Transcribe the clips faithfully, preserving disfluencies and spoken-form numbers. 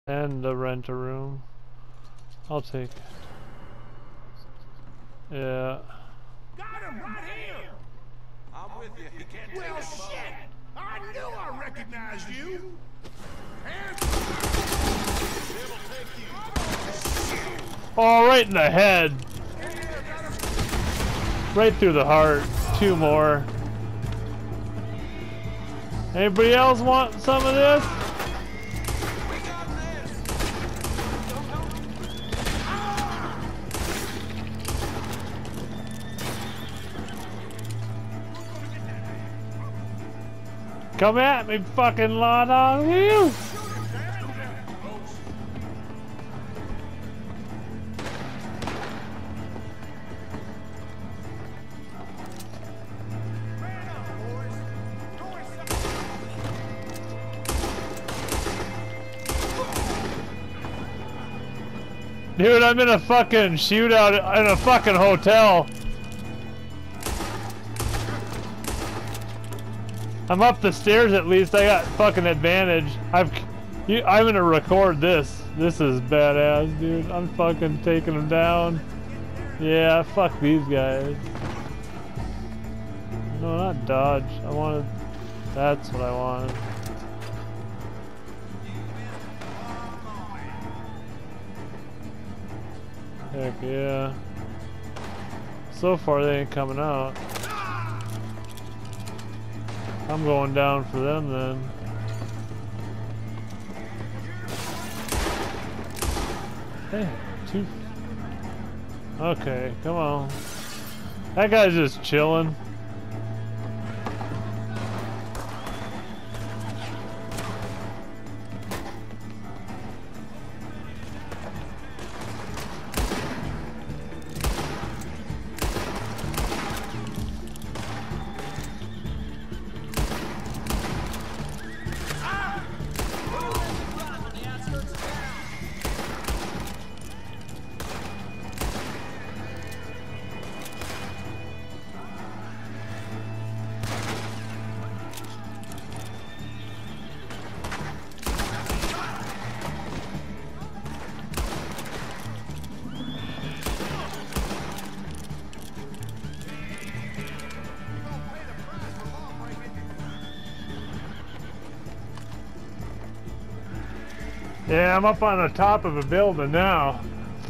And the rent a room. I'll take it. Yeah. Got him right here! I'm with you. He can't Well, take him shit! I knew I recognized you! And... It'll take you. Oh, right in the head. Right through the heart. Two more. Anybody else want some of this? We got this. Come at me, fucking lot of you! Dude, I'm in a fucking shootout in a fucking hotel. I'm up the stairs at least. I got fucking advantage. I've, you, I'm gonna record this. This is badass, dude. I'm fucking taking them down. Yeah, fuck these guys. No, not dodge. I wanted. That's what I wanted. Heck yeah. So far they ain't coming out. I'm going down for them then. Hey, two. Okay, come on. That guy's just chilling. Yeah, I'm up on the top of a building now.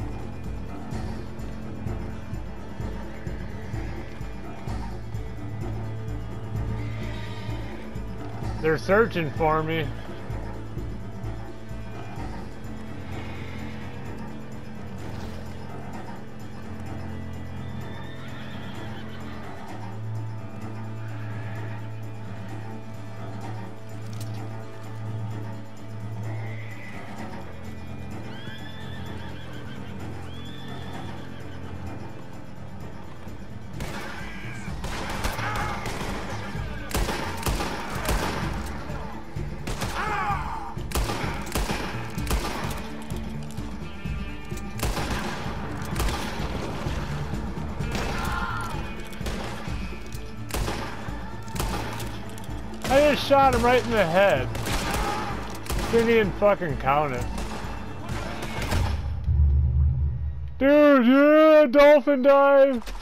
They're searching for me. I just shot him right in the head. Didn't even fucking count it. Dude, yeah, dolphin dive!